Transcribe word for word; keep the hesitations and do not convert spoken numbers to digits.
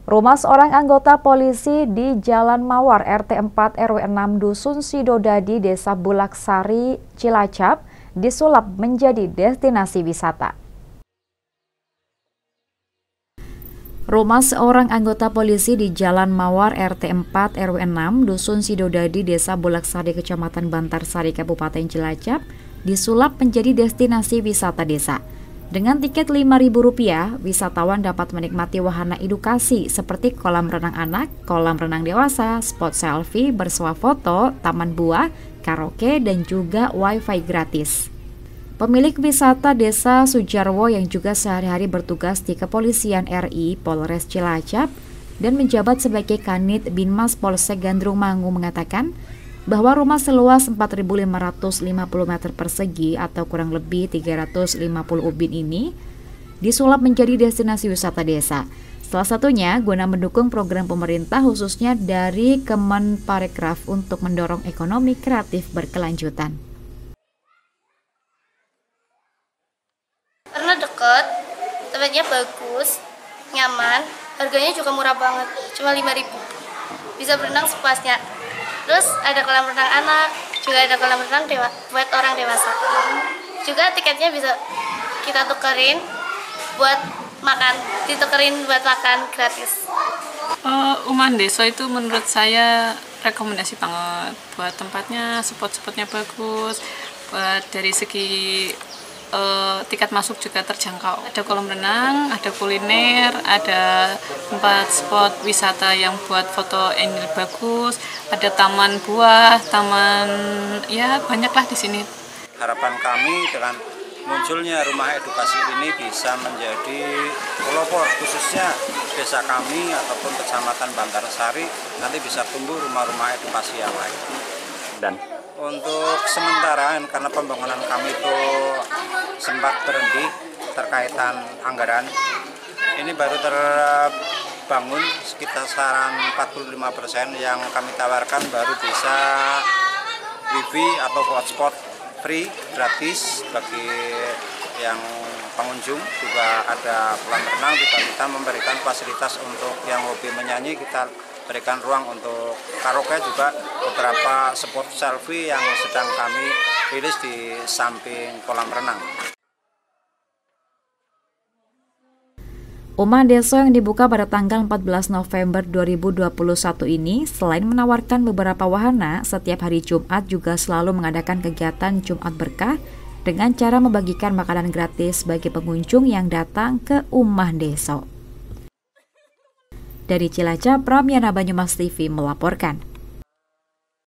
Rumah seorang anggota polisi di Jalan Mawar R T empat R W enam Dusun Sidodadi, Desa Bulaksari, Cilacap, disulap menjadi destinasi wisata. Rumah seorang anggota polisi di Jalan Mawar R T empat R W enam Dusun Sidodadi, Desa Bulaksari, Kecamatan Bantarsari, Kabupaten Cilacap, disulap menjadi destinasi wisata desa. Dengan tiket lima ribu rupiah, wisatawan dapat menikmati wahana edukasi seperti kolam renang anak, kolam renang dewasa, spot selfie, bersuah foto, taman buah, karaoke, dan juga wifi gratis. Pemilik wisata Desa Sujarwo yang juga sehari-hari bertugas di Kepolisian R I Polres Cilacap dan menjabat sebagai Kanit Binmas Polsek Gandrung-Mangu mengatakan bahwa rumah seluas empat ribu lima ratus lima puluh meter persegi atau kurang lebih tiga ratus lima puluh ubin ini disulap menjadi destinasi wisata desa. Salah satunya guna mendukung program pemerintah khususnya dari Kemenparekraf untuk mendorong ekonomi kreatif berkelanjutan. Karena dekat, tempatnya bagus, nyaman, harganya juga murah banget, cuma lima ribu. Bisa berenang sepuasnya. Terus ada kolam renang anak, juga ada kolam renang dewa, buat orang dewasa. Juga tiketnya bisa kita tukerin buat makan, ditukerin buat makan gratis. Uh, Uman Desa itu menurut saya rekomendasi banget. Buat tempatnya, spot-spotnya bagus, buat dari segi Uh, tiket masuk juga terjangkau. Ada kolam renang, ada kuliner, ada tempat spot wisata yang buat foto angle bagus, ada taman buah, taman ya banyaklah di sini. Harapan kami dengan munculnya rumah edukasi ini bisa menjadi pelopor khususnya desa kami ataupun kecamatan Bantarsari nanti bisa tumbuh rumah-rumah edukasi yang lain. Dan untuk sementara karena pembangunan kami itu sempat berhenti terkaitan anggaran, ini baru terbangun sekitar empat puluh lima persen yang kami tawarkan baru bisa wifi atau hotspot free gratis bagi yang pengunjung, juga ada kolam renang, juga kita memberikan fasilitas untuk yang hobi menyanyi, kita berikan ruang untuk karaoke, juga beberapa spot selfie yang sedang kami rilis di samping kolam renang. Rumah desa yang dibuka pada tanggal empat belas November dua ribu dua puluh satu ini selain menawarkan beberapa wahana, setiap hari Jumat juga selalu mengadakan kegiatan Jumat Berkah dengan cara membagikan makanan gratis bagi pengunjung yang datang ke Rumah Desa. Dari Cilacap, Ramyana Banyumas T V melaporkan.